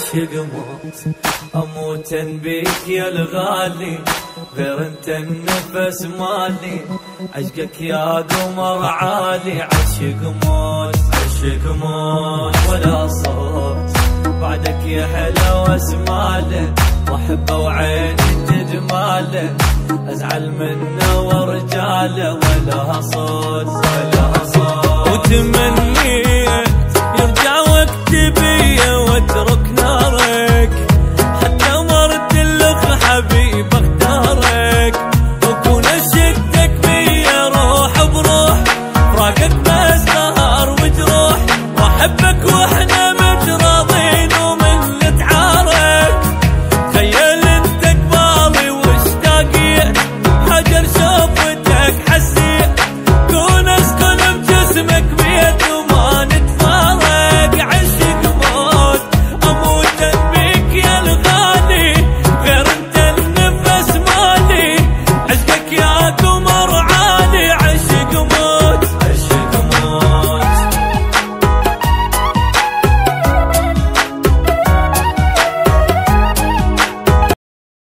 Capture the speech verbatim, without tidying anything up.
عشق موت اموت بيك يا الغالي، غير انت النفس مالي، عشقك يا قمر عالي. عشق موت عشق موت ولا صوت بعدك يا حلا واسماله، واحبه وعيني تجماله، ازعل منه ورجاله ولا صوت ولا صوت. وتمني